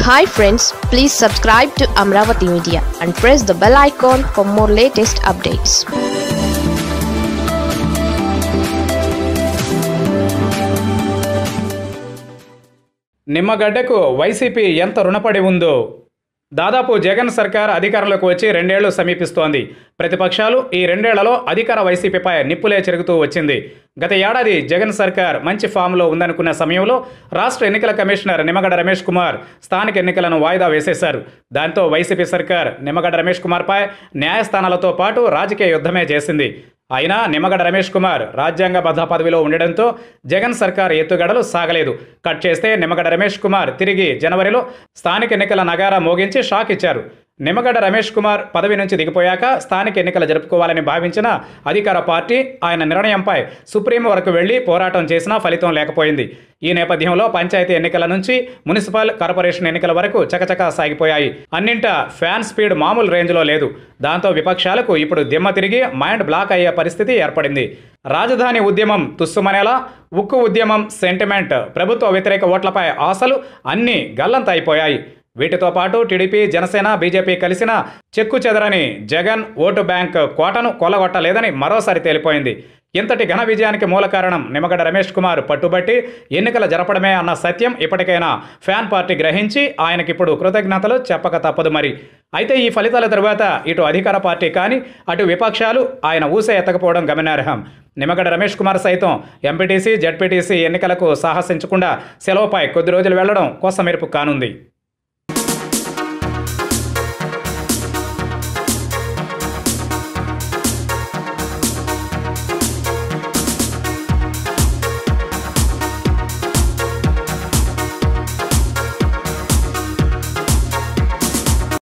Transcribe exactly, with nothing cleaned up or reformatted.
Hi friends, please subscribe to Amaravathi Media and press the bell icon for more latest updates. నిమ్మగడ్డకు YCP ఎంత రుణపడి ఉందో. దాదాపు జగన్ సర్కార్ అధికారంలోకి వచ్చి రెండేళ్లు సమీపిస్తోంది. ప్రతిపక్షాలు ఈ రెండేళ్లలో అధికార వైసీపీపై నిప్పులే చెరుగుతూ వచ్చింది. గత ఏడాది జగన్ సర్కార్ మంచి ఫామ్లో ఉందనుకున్న సమయంలో రాష్ట్ర ఎన్నికల కమిషనర్ నిమ్మగడ్డ రమేష్ కుమార్ స్థానిక ఎన్నికలను వాయిదా వేసేశారు. దాంతో వైసీపీ సర్కార్ నిమ్మగడ్డ రమేష్ కుమార్పై న్యాయస్థానాలతో పాటు రాజకీయ యుద్ధమే చేసింది. అయినా నిమ్మగడ్డ రమేష్ కుమార్ రాజ్యాంగబద్ధ పదవిలో ఉండడంతో జగన్ సర్కార్ ఎత్తుగడలు సాగలేదు. కట్ చేస్తే నిమ్మగడ్డ రమేష్ కుమార్ తిరిగి జనవరిలో స్థానిక ఎన్నికల నగారా మోగించి షాక్ ఇచ్చారు. నిమ్మగడ్డ రమేష్ కుమార్ పదవి నుంచి దిగిపోయాక స్థానిక ఎన్నికలు జరుపుకోవాలని భావించిన అధికార పార్టీ ఆయన నిర్ణయంపై సుప్రీం వరకు వెళ్లి పోరాటం చేసినా ఫలితం లేకపోయింది. ఈ నేపథ్యంలో పంచాయతీ ఎన్నికల నుంచి మున్సిపల్ కార్పొరేషన్ ఎన్నికల వరకు చకచకా సాగిపోయాయి. అన్నింటా ఫ్యాన్ స్పీడ్ మామూలు రేంజ్లో లేదు. దాంతో విపక్షాలకు ఇప్పుడు దిమ్మ తిరిగి మైండ్ బ్లాక్ అయ్యే పరిస్థితి ఏర్పడింది. రాజధాని ఉద్యమం తుస్సుమనేలా, ఉక్కు ఉద్యమం సెంటిమెంట్, ప్రభుత్వ వ్యతిరేక ఓట్లపై ఆశలు అన్నీ గల్లంతైపోయాయి. వీటితో పాటు టీడీపీ, జనసేన, బీజేపీ కలిసిన చెక్కు చెదరని జగన్ ఓటు బ్యాంక్ కోటను కొల్లగొట్టలేదని మరోసారి తేలిపోయింది. ఇంతటి ఘన విజయానికి మూల కారణం నిమ్మగడ్డ రమేష్ కుమార్ పట్టుబట్టి ఎన్నికలు జరపడమే అన్న సత్యం ఇప్పటికైనా ఫ్యాన్ పార్టీ గ్రహించి ఆయనకిప్పుడు కృతజ్ఞతలు చెప్పక తప్పదు మరి. అయితే ఈ ఫలితాల తరువాత ఇటు అధికార పార్టీ కానీ అటు విపక్షాలు ఆయన ఊసే ఎత్తకపోవడం గమనార్హం. నిమ్మగడ్డ రమేష్ కుమార్ సైతం ఎంపీటీసీ, జెడ్పీటీసీ ఎన్నికలకు సాహసించకుండా సెలవుపై కొద్ది రోజులు వెళ్లడం కొసమెరుపు కానుంది.